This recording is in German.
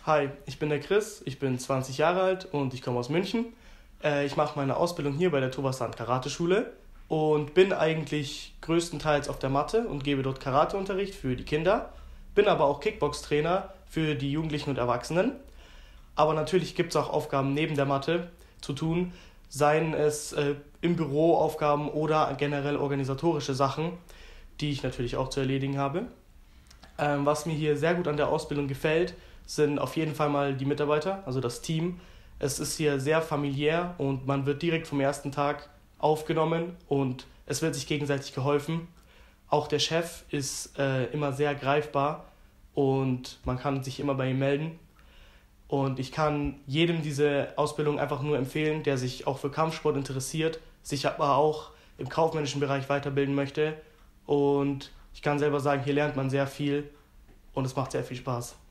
Hi, ich bin der Chris, ich bin 20 Jahre alt und ich komme aus München. Ich mache meine Ausbildung hier bei der Tovasan Karate-Schule und bin eigentlich größtenteils auf der Matte und gebe dort Karateunterricht für die Kinder, bin aber auch Kickbox-Trainer für die Jugendlichen und Erwachsenen. Aber natürlich gibt es auch Aufgaben neben der Matte zu tun, seien es im Büro Aufgaben oder generell organisatorische Sachen, die ich natürlich auch zu erledigen habe. Was mir hier sehr gut an der Ausbildung gefällt, sind auf jeden Fall mal die Mitarbeiter, also das Team. Es ist hier sehr familiär und man wird direkt vom ersten Tag aufgenommen und es wird sich gegenseitig geholfen. Auch der Chef ist immer sehr greifbar und man kann sich immer bei ihm melden. Und ich kann jedem diese Ausbildung einfach nur empfehlen, der sich auch für Kampfsport interessiert, sich aber auch im kaufmännischen Bereich weiterbilden möchte. Und ich kann selber sagen, hier lernt man sehr viel und es macht sehr viel Spaß.